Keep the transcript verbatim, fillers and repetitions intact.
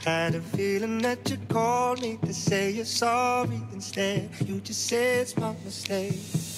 Had a feeling that you called me to say you're sorry. Instead, you just said it's my mistake.